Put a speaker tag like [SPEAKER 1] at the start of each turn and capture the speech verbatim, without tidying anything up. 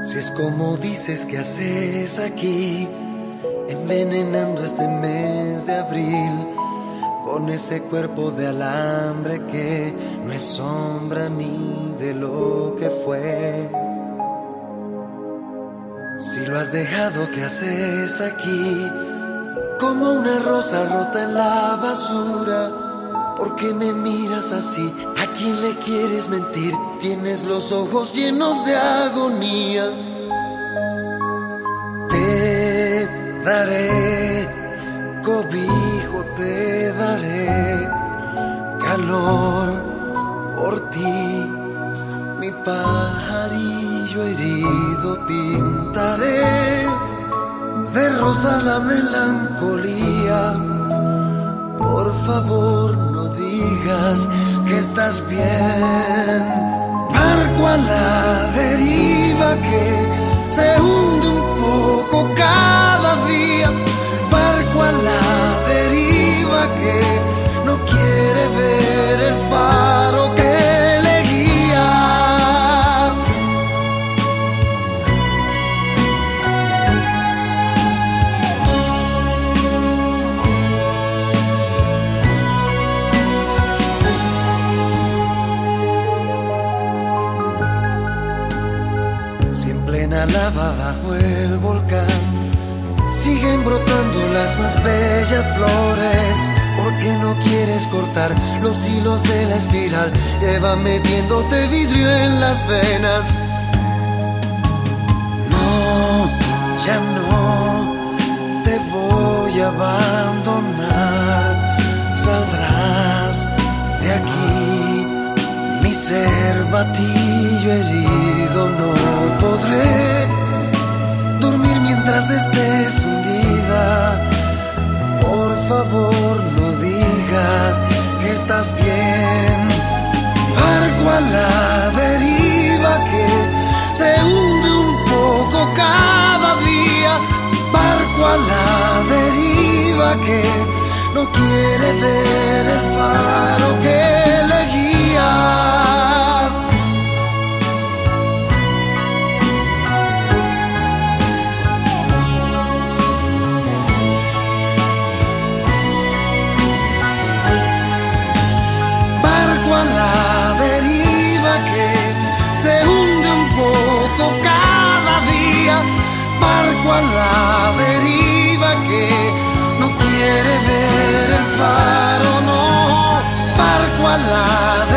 [SPEAKER 1] Si es como dices, que haces aquí, envenenando este mes de abril, con ese cuerpo de alambre que no es sombra ni de lo que fue? Si lo has dejado, ¿qué haces aquí? Como una rosa rota en la basura. ¿Por qué me miras así? ¿A quién le quieres mentir? Tienes los ojos llenos de agonía. Te daré cobijo, te daré calor por ti. Mi pajarillo herido pintaré de rosa la melancolía. Por favor, no digas que estás bien. Barco a la deriva que se hunde un poco cada día. Barco a la deriva que no quiere ver el faro que le guía. Plena lava bajo el volcán, siguen brotando las más bellas flores. ¿Por qué no quieres cortar los hilos de la espiral que va metiéndote vidrio en las venas? No, ya no te voy a abandonar. Saldrás de aquí, mi cervatillo herido. No podré dormir mientras estés hundida. Por favor, no digas que estás bien. Barco a la deriva que se hunde un poco cada día. Barco a la deriva que no quiere ver el faro que le guía. Barco a la deriva que se hunde un poco cada día. Barco a la deriva que no quiere ver el faro, no. Barco a la